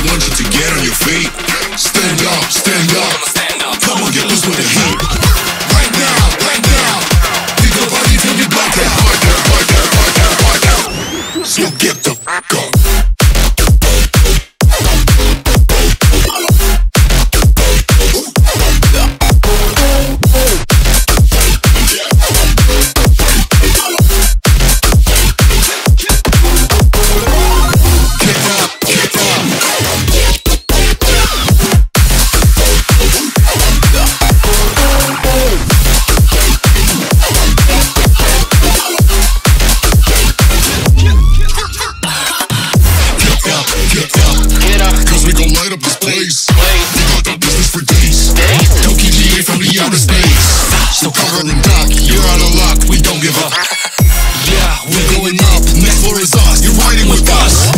want you to get on your feet. Stand up, stand up. Come on, get loose with the heat. Right now, right now. Pick your body till you black out. So get the fuck up. So cover and duck, you're out of luck, we don't give up. Yeah, we're going up, next floor is us, you're riding with us.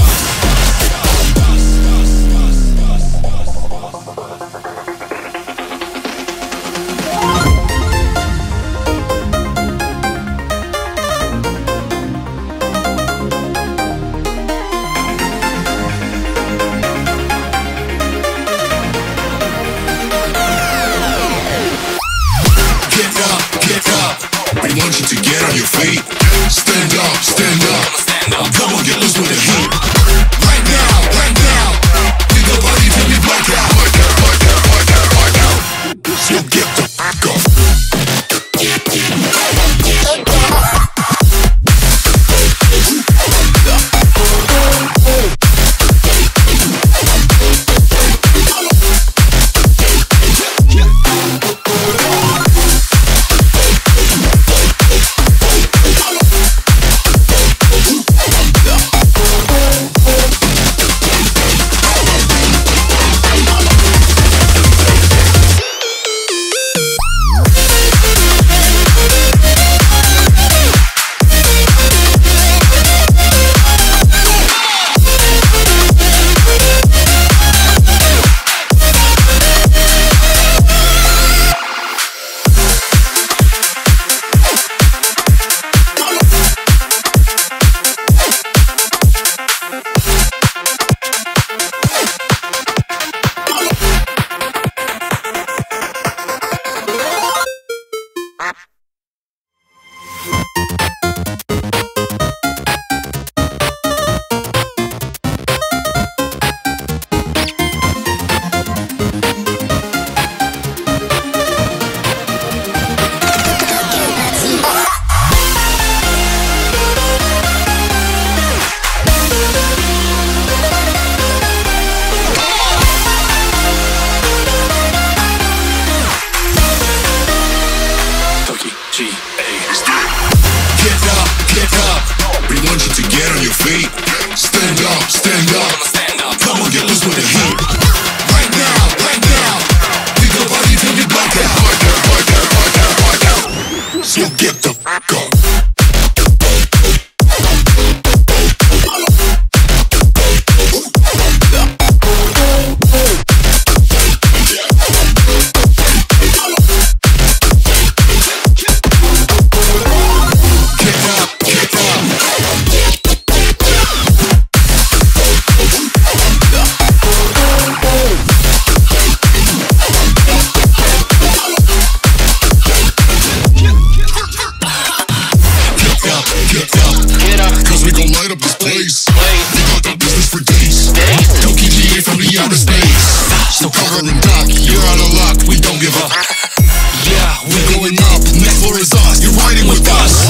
We want you to get on your feet. Stand up, stand up. Come on, get loose with the heat. Right now, right now. Pick your body till you black out. So get the fuck up. Stand up, stand up. Come on, get loose with the heat. Right now, right now. Pick your body till you black out. So get the fuck up. So cover and duck, you're out of luck, we don't give up. Yeah, we're going up, next floor is us, you're riding with us.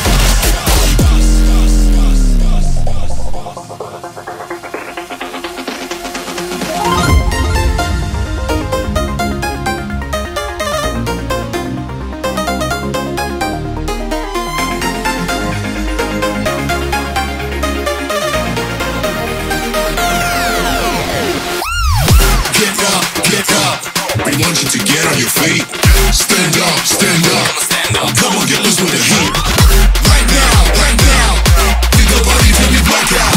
We want you to get on your feet. Stand up, stand up. Come on, get loose with the heat. Right now, right now. Pick your body till you black out.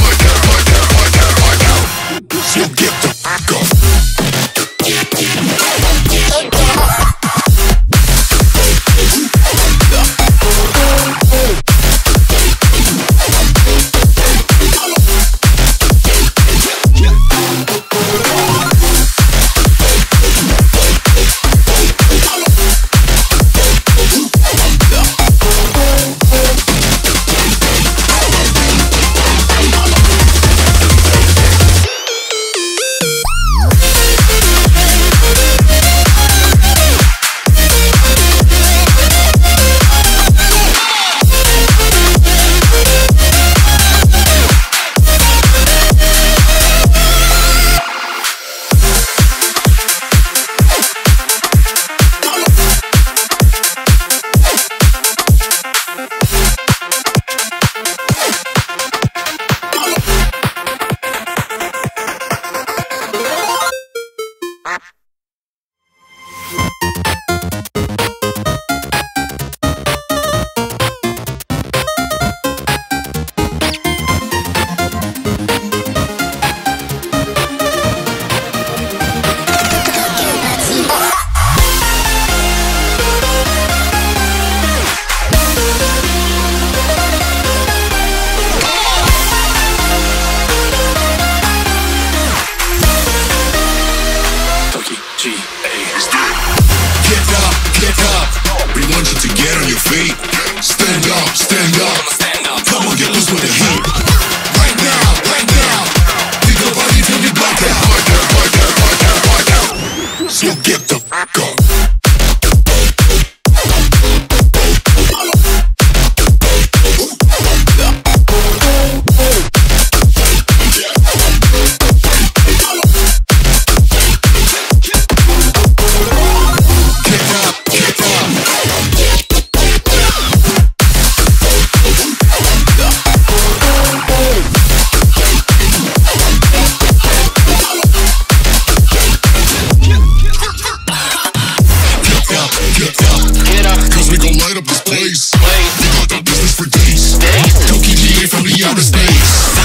So get the fuck up.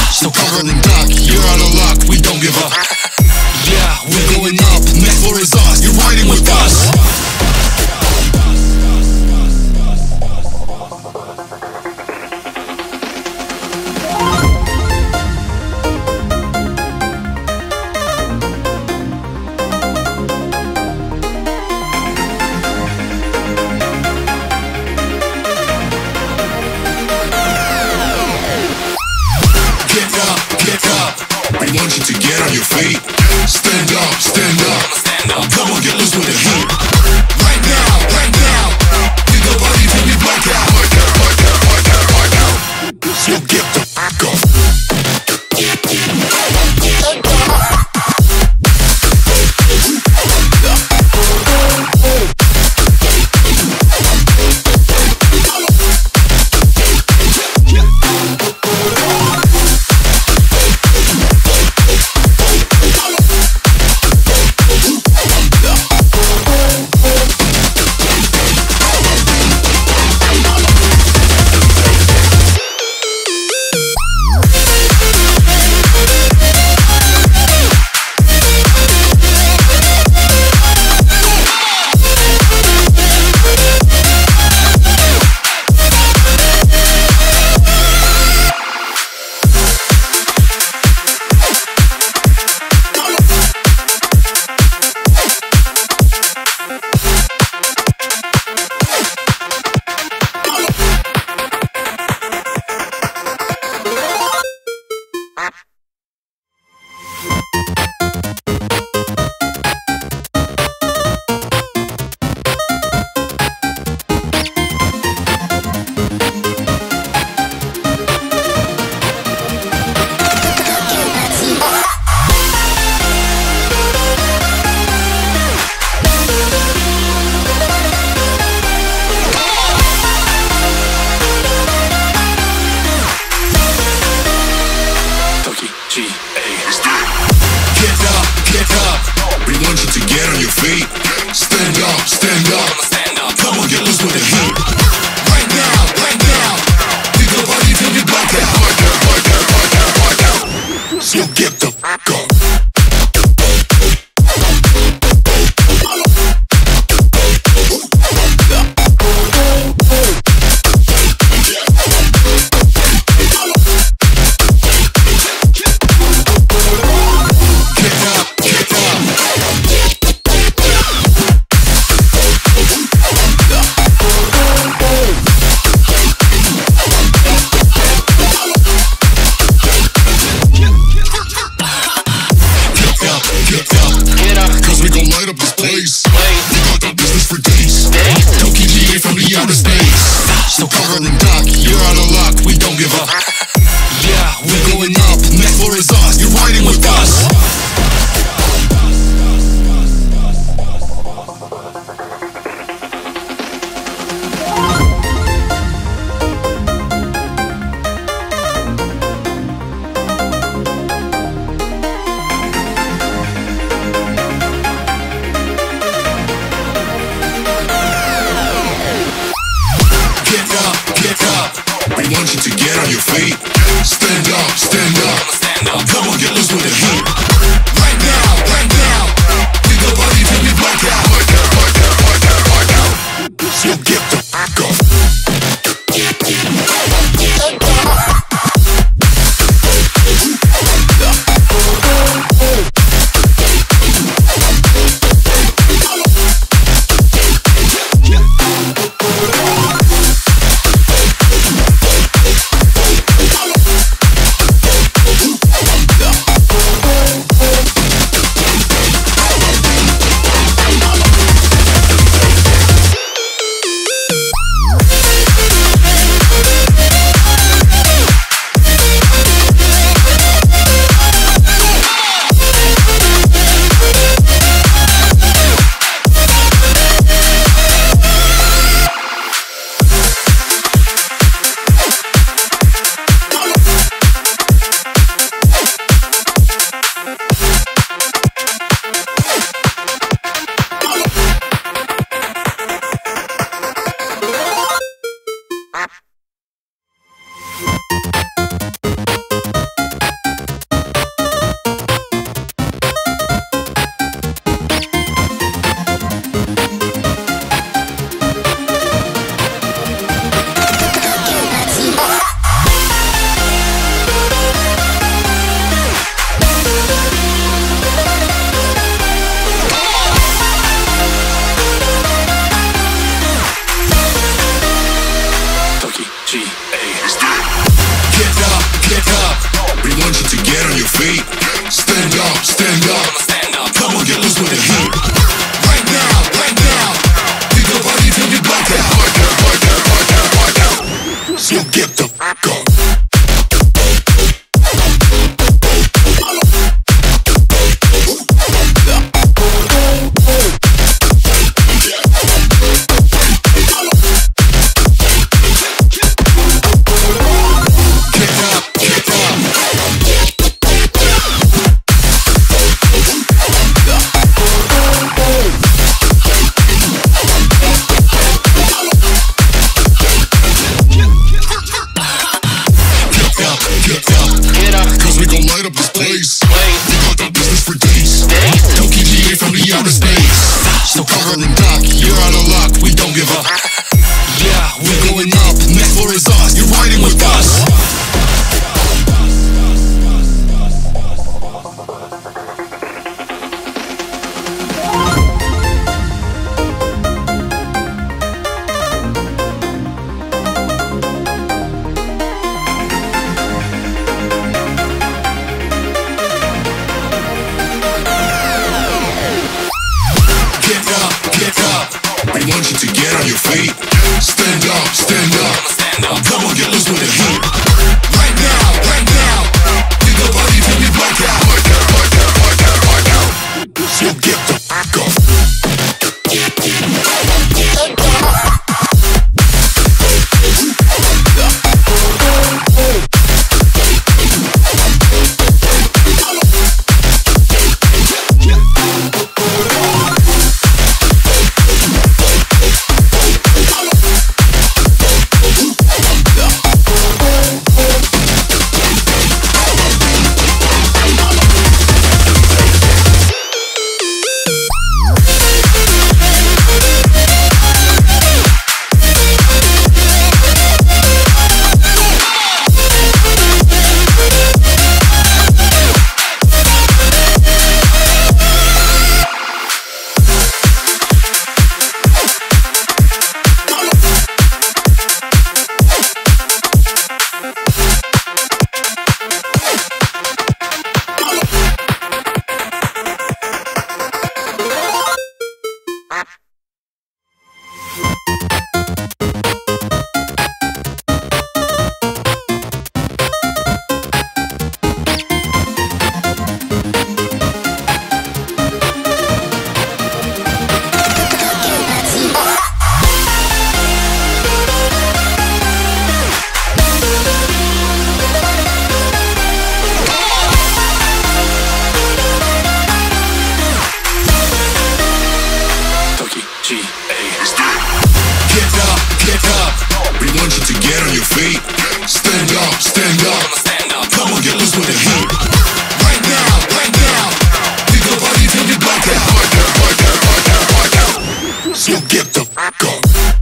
So cover and duck, you're out of luck, we don't give up. Yeah, we're going up, next floor is us, you're riding with us. We want you to get on your feet. Stand up, stand up. Come on, get loose with the heat. Right now. Get the body till we black out. So get the fuck up. Get up. We want you to get on your feet. Stand up. Come on, get loose with the heat. Right now. Get the body till we black out. So get the fuck up. So cover and duck, you're out of luck, we don't give up. Yeah, we're going up, next floor is us, you're riding with us. Get up. feet. Stand up, stand up. Come on, get loose with the heat. Right now, pick your body till you black out. So get the fuck up. So cover and duck, you're out of luck, we don't give up. Yeah, we're going up, next floor is us, you're riding with us. We want you to get on your feet. Stand up, stand up. Come on, get loose with the heat. Right now, pick your body till you black out. So get the fuck up. Stand up, stand up. Come on, get loose with the heat. Right now, pick your body till you black out. So get the fuck up.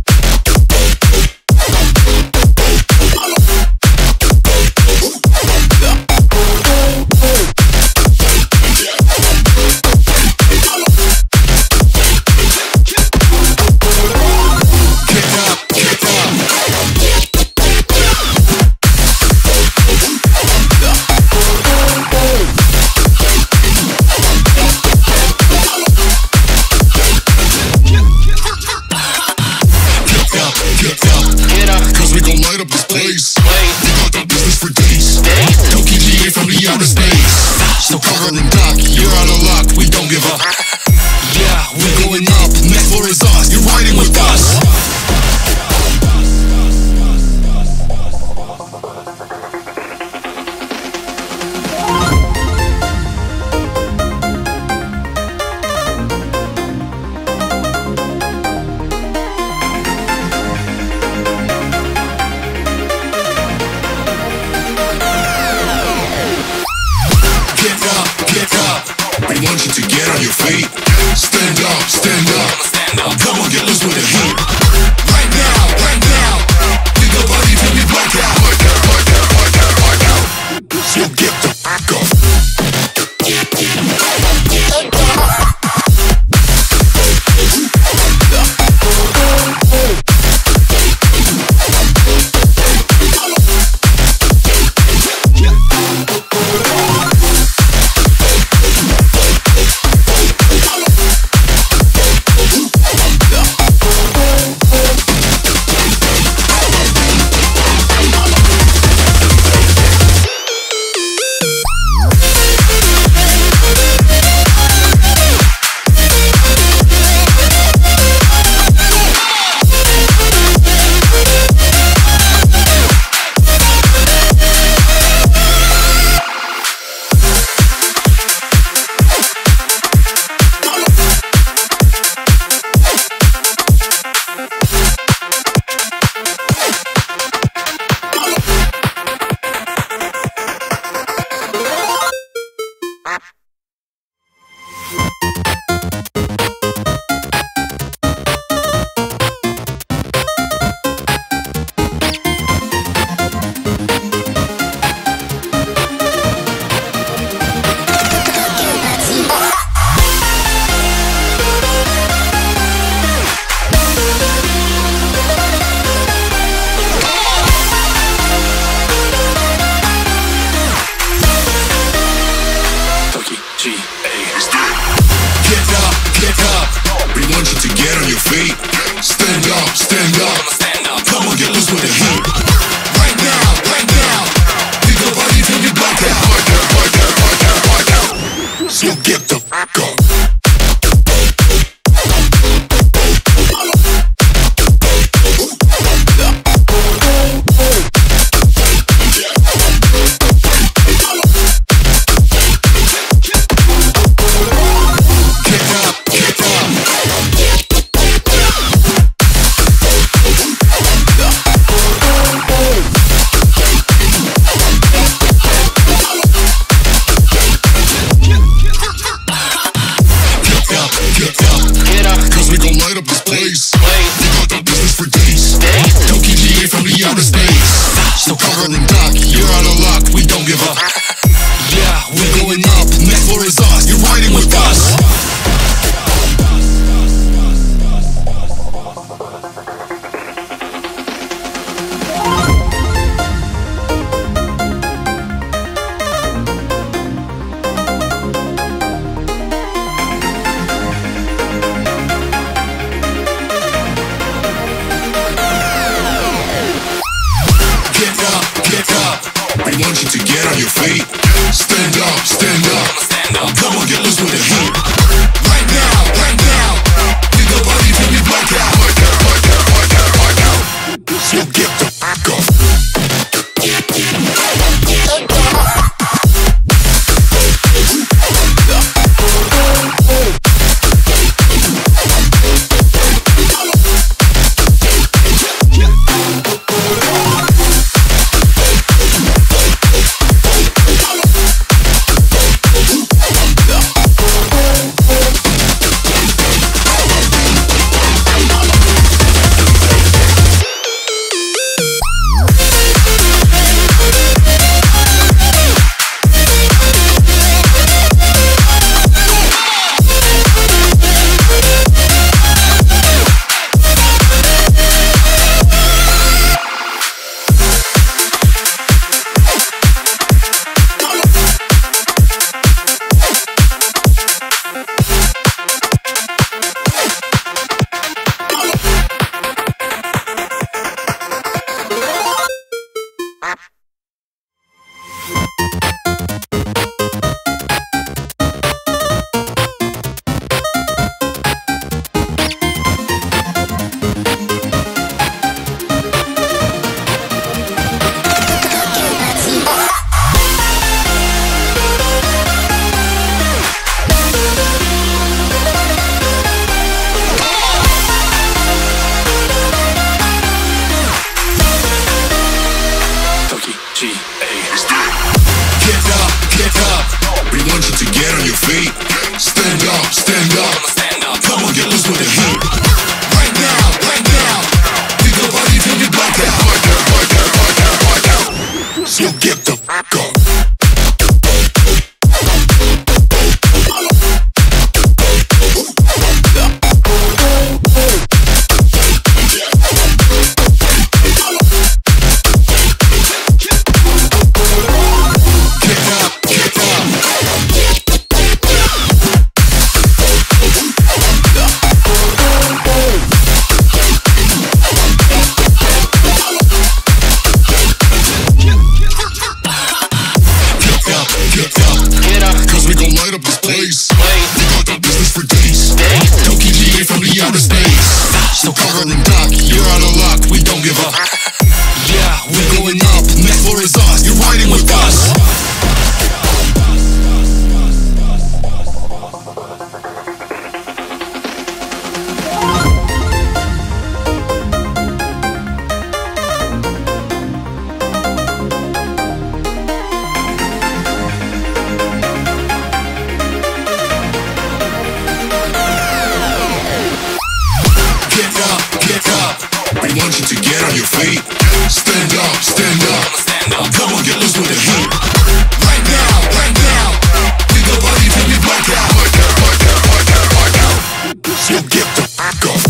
So cover and duck, you're out of luck, we don't give up. Yeah, we're going up, next floor is us, you're riding with us. We want you to get on your feet. Stand up, stand up. Come on, get loose with the heat. Right now, pick your body till you black out. So get the fuck up. your feet. Stand up, stand up. Come on, get loose with the heat. Right now, right now. Pick your body till you black out. So get the fuck up. So cover and duck, you're out of luck, we don't give up. Yeah, we're going up, next floor is us, you're riding with us. We want you to get on your feet. Stand up, stand up. Come on, get loose with the heat. Right now, right now. Pick your body till you black out. So get the fuck up. Stand up, stand up. Come on, get loose with the heat. Right now, right now. Pick your body till you black out. So get the fuck up. So cover and duck, you're out of luck, we don't give up. Yeah, we're going up, next floor is us, you're riding with us. We want you to get on your feet. Stand up, stand up. Come on, get loose with the heat. Right now, right now. Pick your body till you black out. So get the fuck up.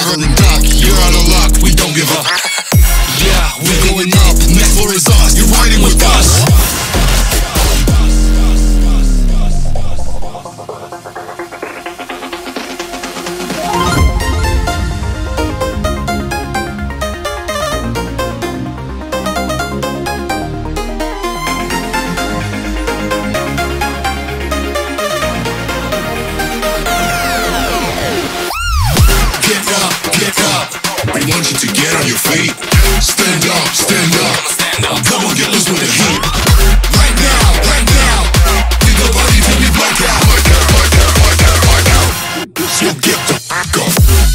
covered in duck. You're out of luck, we don't give up. Yeah, we're going up, next floor is us. You're riding with us. We want you to get on your feet. Stand up, stand up, stand up. Come on, get loose with the heat. Right now, right now. Leave the body till we black out. Black out. So get the fuck off.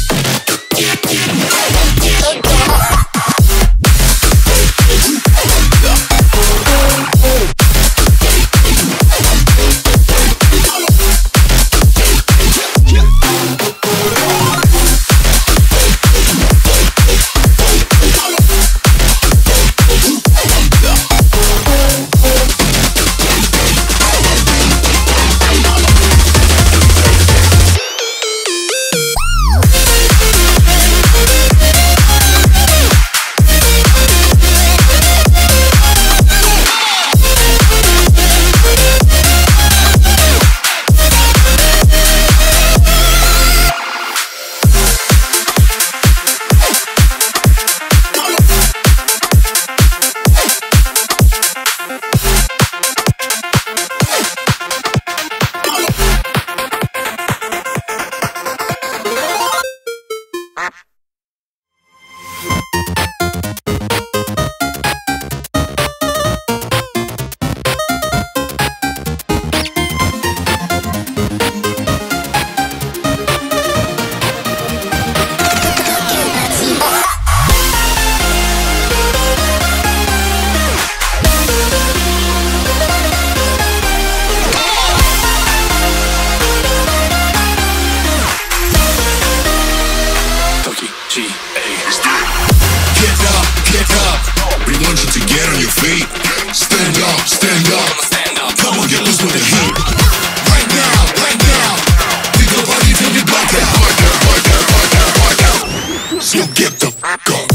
Get on your feet. Stand up, stand up, stand up. Come on, get loose with the heat. Right now, right now. Leave the body till we black out. Black out. So get the fuck up.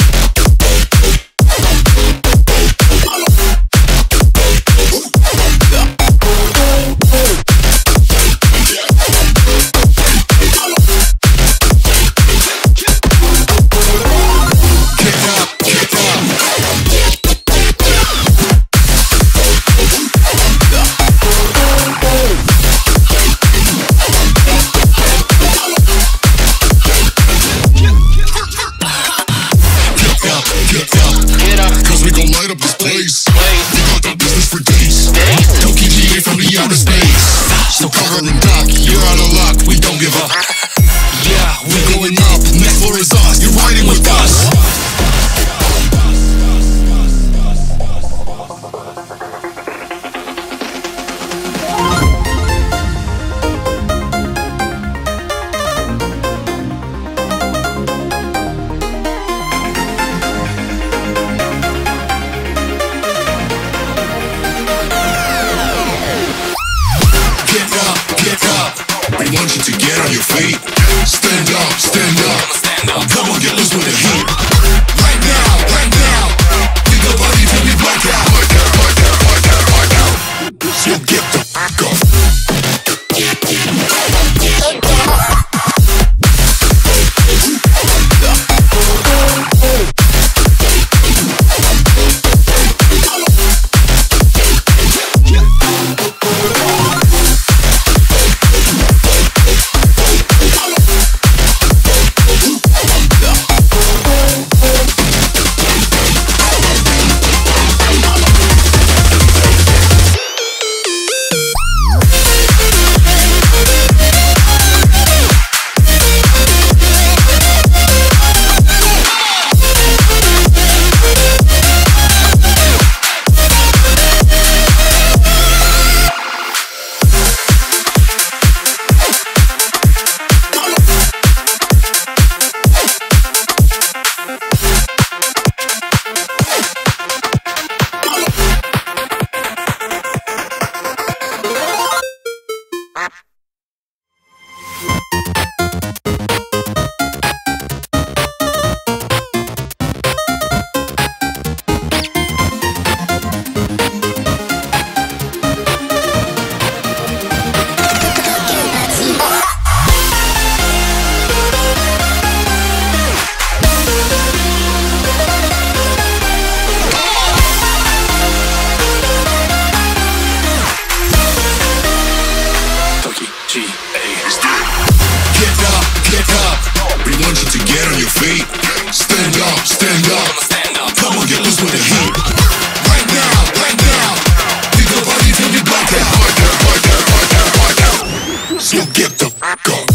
So covered in duck, you're out of luck, we don't give up. Yeah, we're going up, next floor is us, you're riding with us. We want you to get on your feet. Stand up, stand up, stand up. Come on, get loose with the heat. Right now, right now. Leave the body till we black out. Black out. So get the fuck off. Get up. We want you to get on your feet. Stand up, stand up. Come on, get loose with the heat. Right now. Pick your body till you black out. So get the fuck up.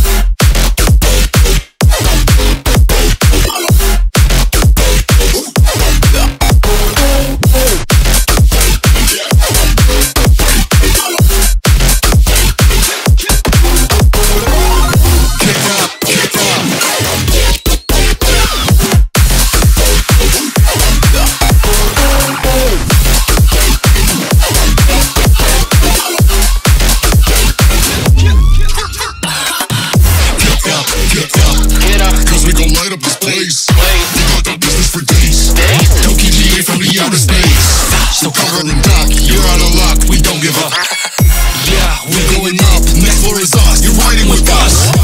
So cover and duck, you're out of luck, we don't give up. Yeah, we're going up, next floor is us, you're riding with us.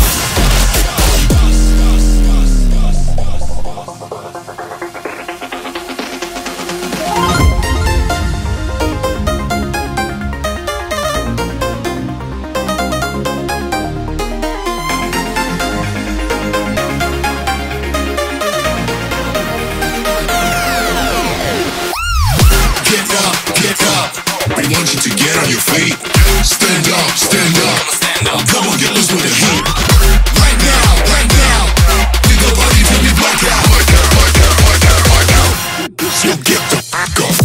We want you to get on your feet. Stand up. Come on, get loose with the heat. Right now. Pick your body till you black out. So get the fuck up.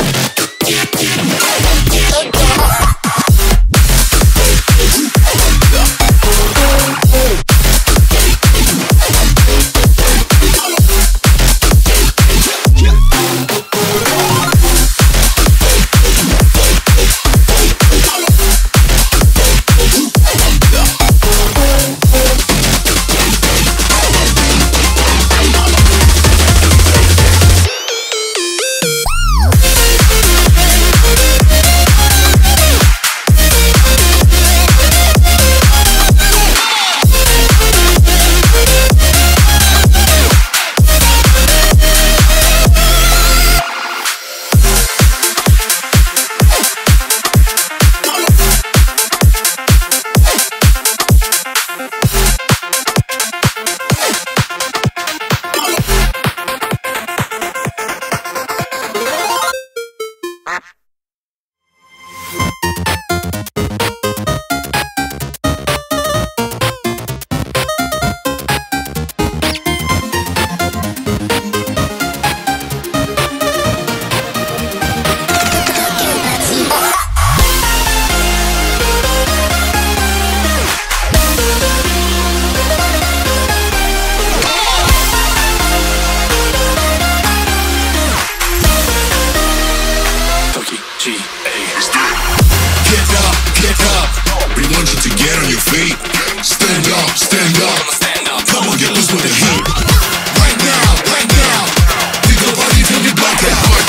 Stand up. Come on, get loose with the heat. Right now. Pick your body till you black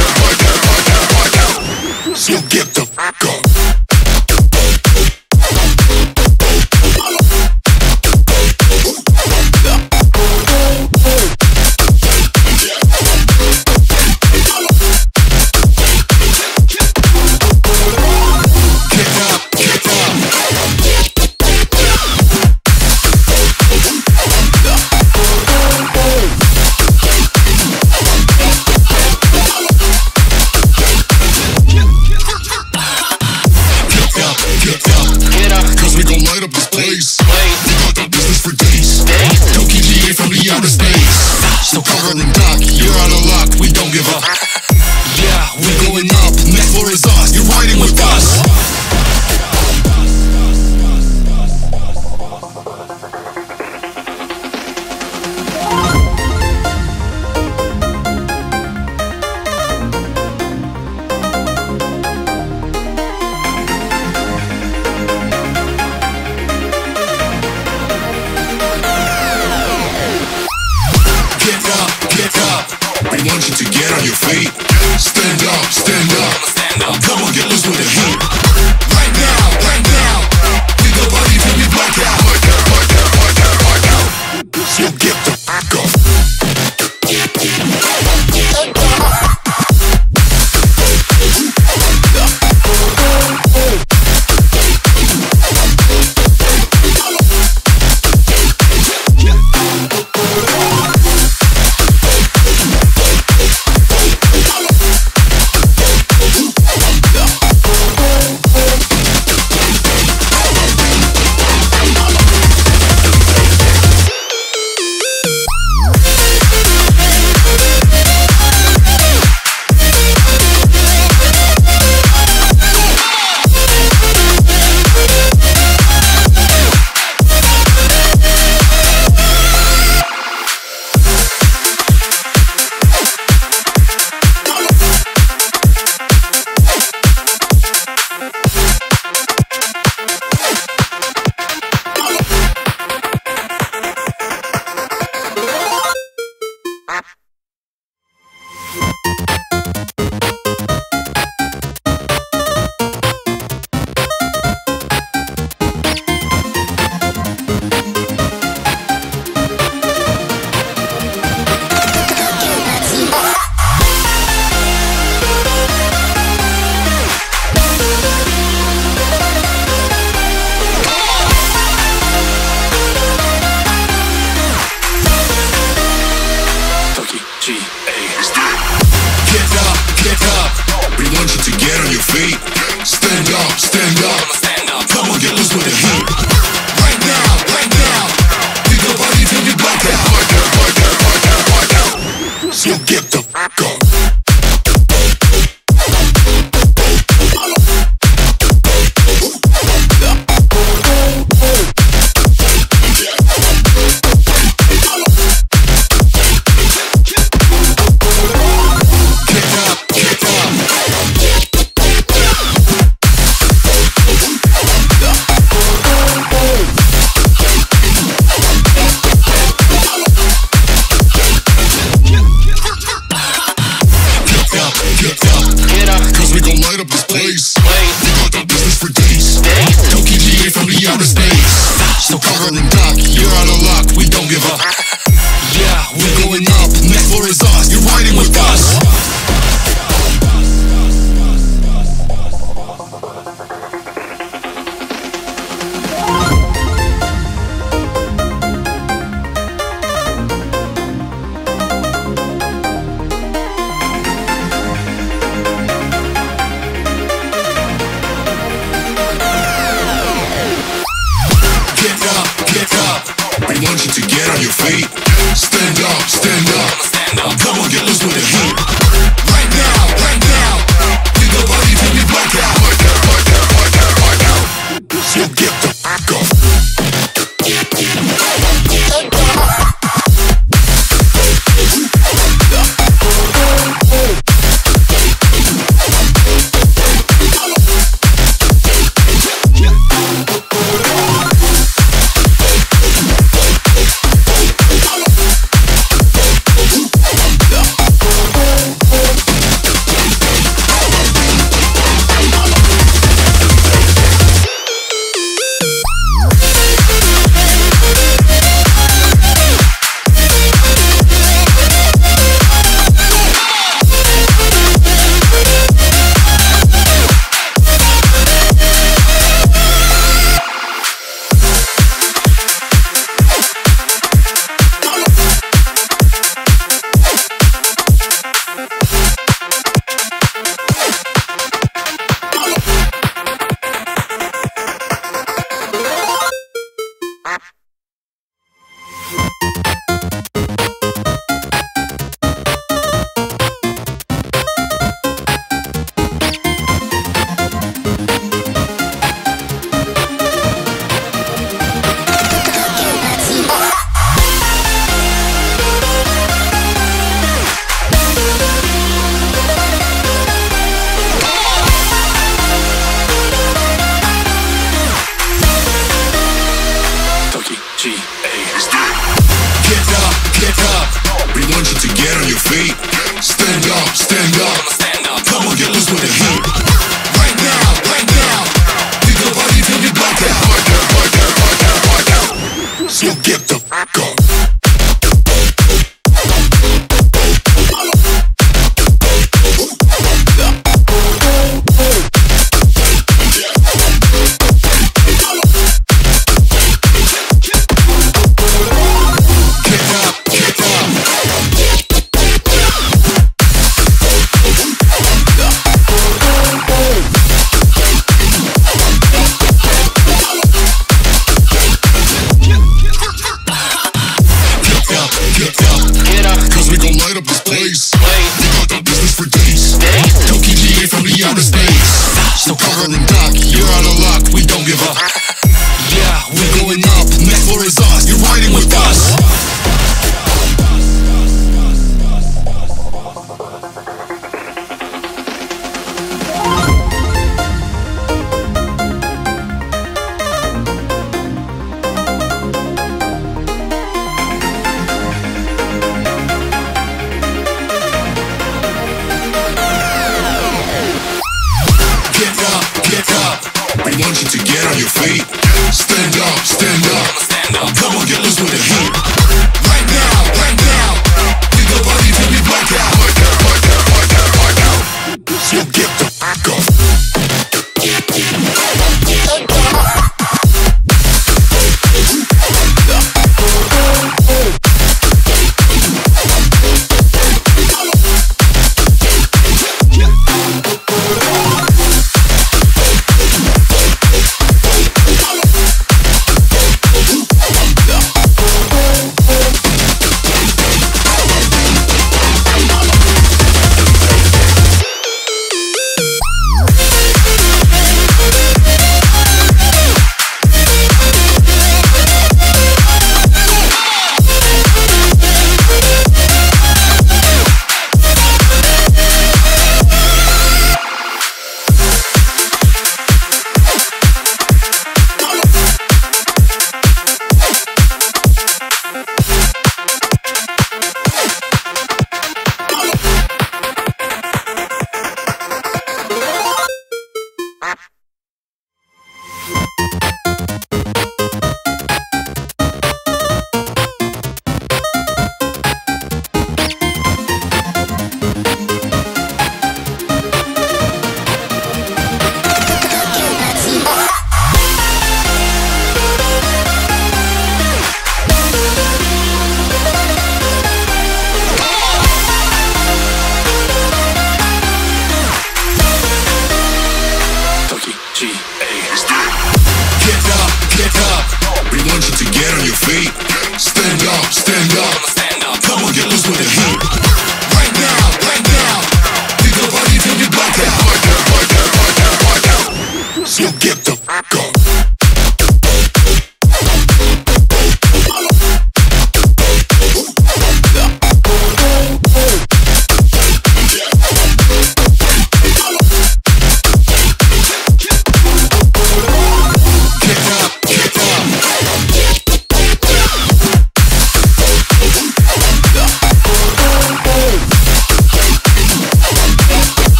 out. So get the fuck up. So cover and duck, you're out of luck, we don't give up. Yeah, we're going up, next floor is us, you're riding with us. We want you to get on your feet. Stand up. Come on, get loose with the heat. Right now. Pick your body till you black out. So get the fuck up. stuck, you're out of luck, we don't give up. Yeah, we're going up, next floor is us, you're riding with us. We want you to get on your feet. Stand up, stand up. Come on, get loose with the heat. Right now. Pick the body till we black out. So get the fuck up. Stand up, stand up. Come on, get loose with the heat. Right now. Pick the body till we black out. So get the fuck up.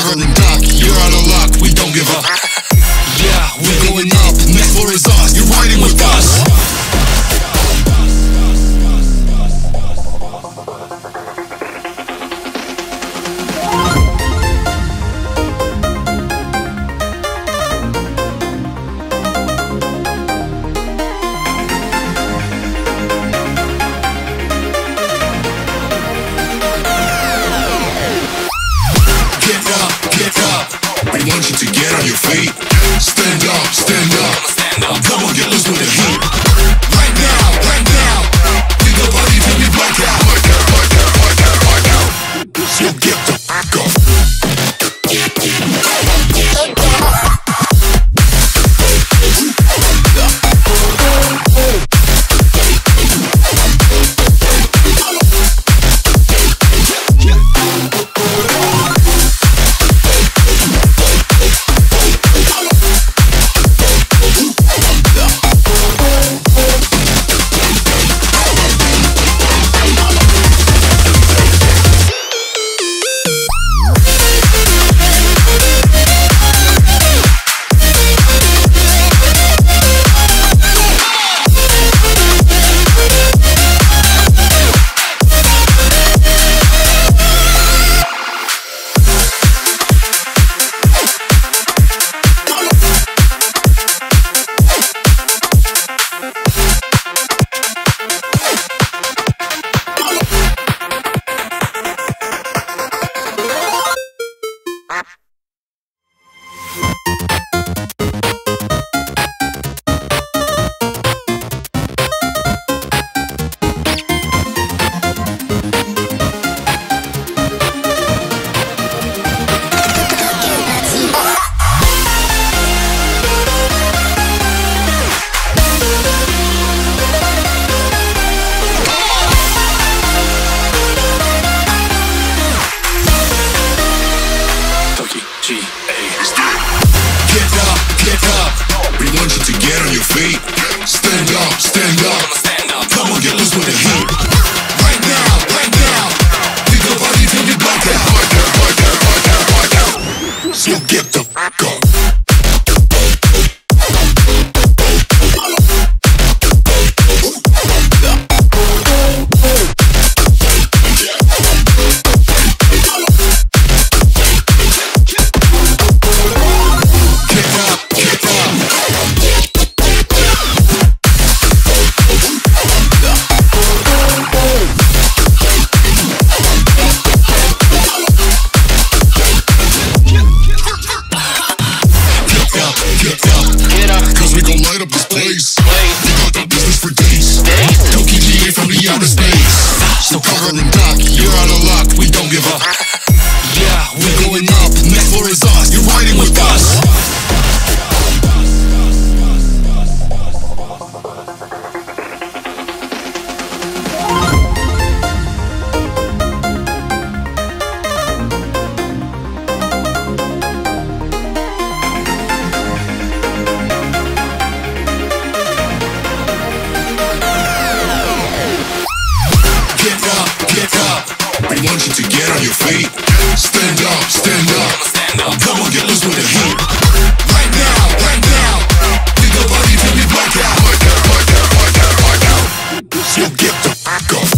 covering duck. You're out of luck, we don't give up. Yeah, we're going up, next floor is us. You're riding with us. We want you to get on your feet. Stand up, stand up. Come on, get loose with the heat. Right now. We go party till we black out. So get the fuck off. Get up. We want you to get on your feet. Stand up. Come on, get loose with the heat. Right now. We go party till we black out. So get the fuck up. Outer space, so covering duck. You're out of luck, we don't give up. Yeah, we're going up, next floor is us. You're riding with us. We want you to get on your feet. Stand up. Come on, get loose with the heat. Right now. We go party till we black out. So get the fuck off.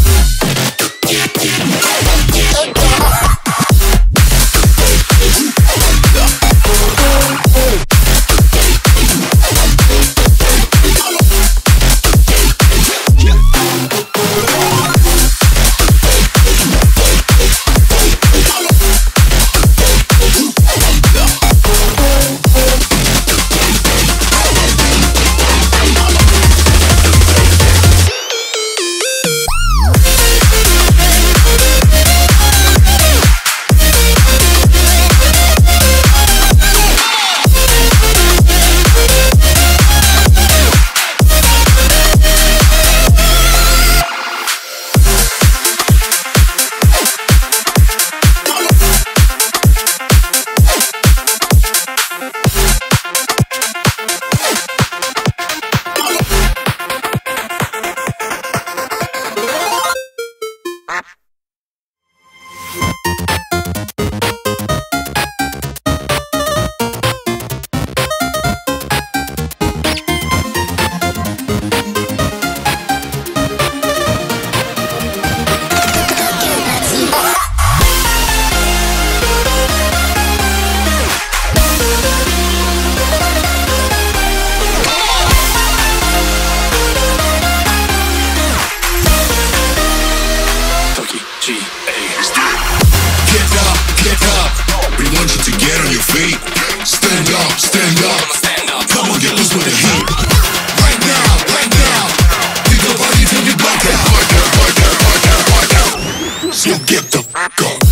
your feet. Stand up, stand up. Come on, get loose with the heat. Right now, right now. Pick your body till you black out. Black out, black out, black out, black out. So get the fuck up.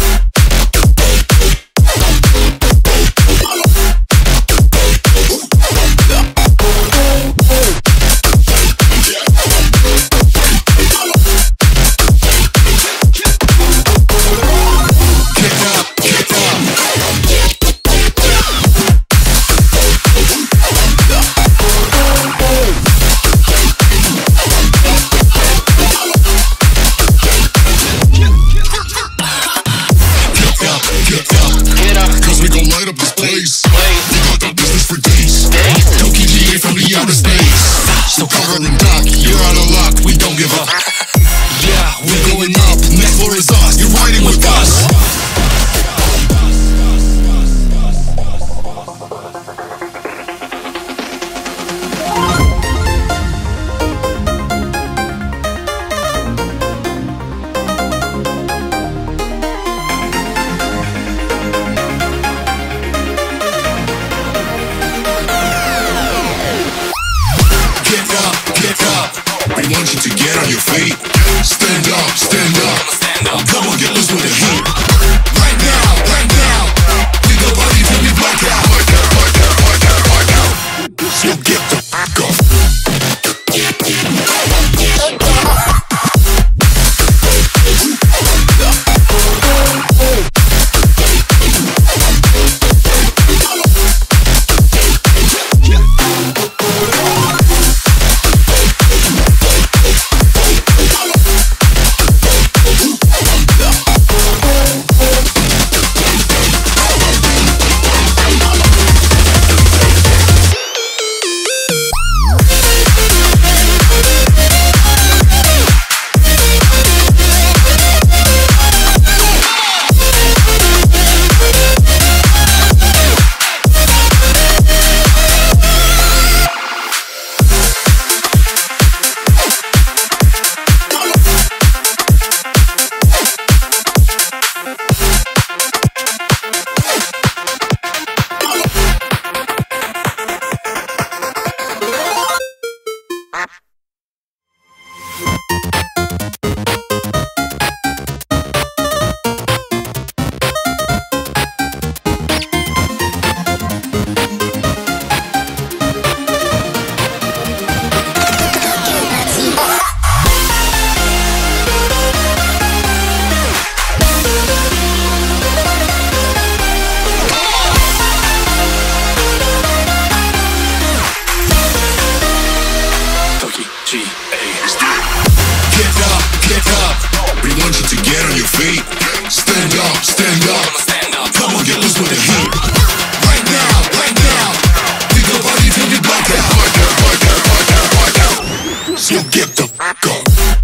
So cover and duck, you're out of luck, we don't give up. Yeah, we're going up, next floor is us, you're riding with us. We want you to get on your feet. Stand up, stand up. Come on, get loose with the heat. Right now, right now. Pick your body till you black out. Black out, black out, black out, black out. So get the fuck up. Feet. Stand up, stand up. Come on, get loose with the heat. Right now, right now. Pick your body till you black out. Black out, black out, black out, black out. So get the fuck up.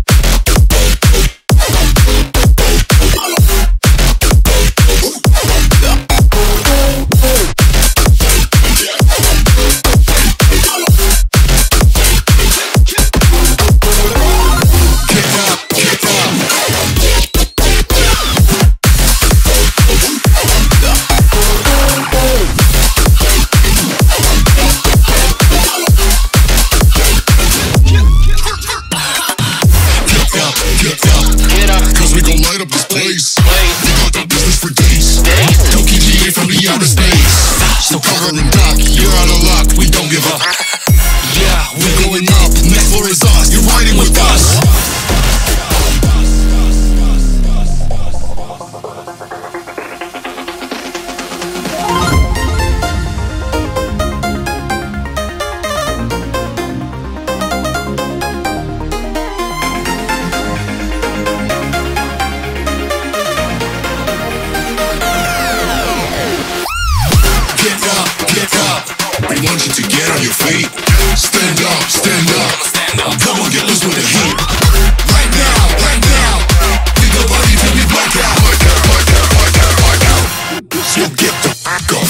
So cover and duck, you're out of luck, we don't give up. Yeah, we're going up, next floor is us, you're riding with us. We want you to get on your feet. Stand up, stand up. Come on, get loose with the heat. Right now, right now. Pick your body till you black out. Black out, black out, black out, black out. So get the fuck up.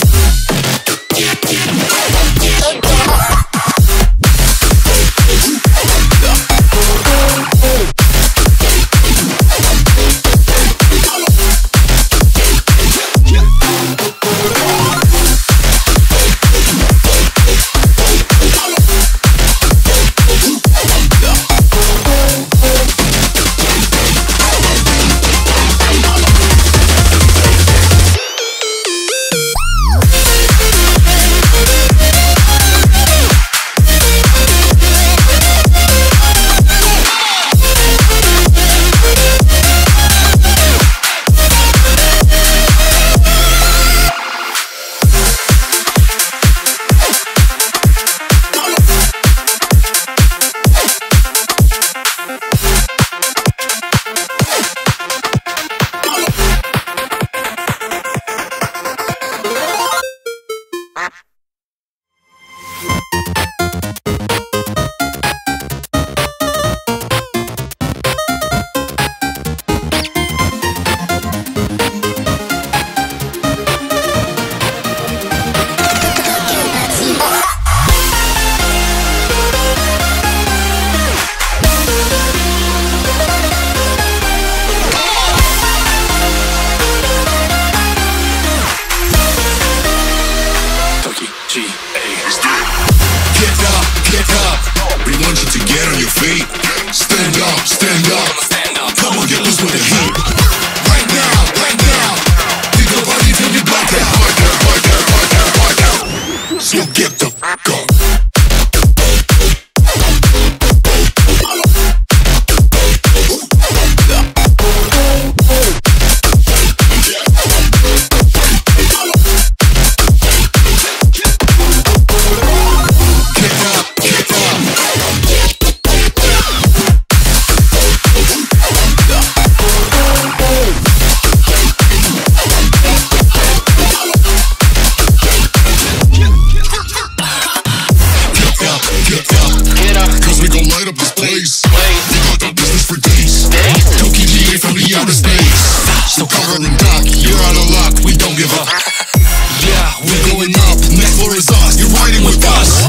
on the stage. So cover and duck, you're out of luck, we don't give up. Yeah, we're going up, next floor is us, you're riding with us.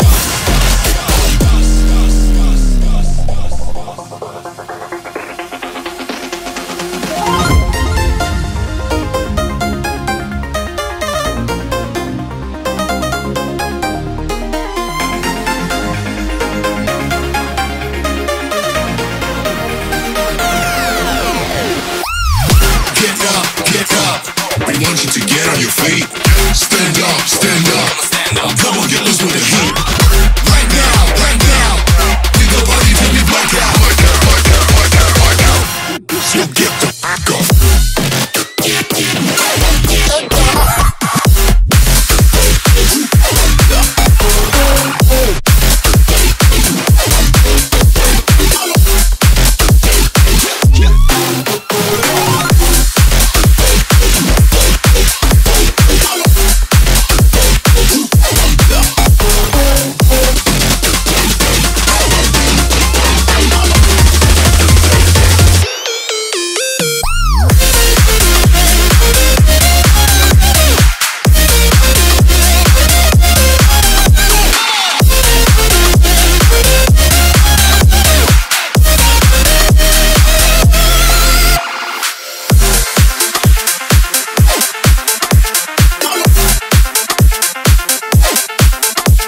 We want you to get on your feet. Stand up, stand up. Come on, get loose with the heat. Right now. We go party till we black out. So get the